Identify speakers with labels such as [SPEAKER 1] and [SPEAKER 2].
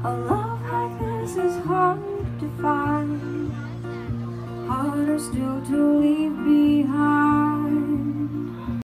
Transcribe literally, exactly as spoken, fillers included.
[SPEAKER 1] A love like this is hard to find, harder still to leave behind.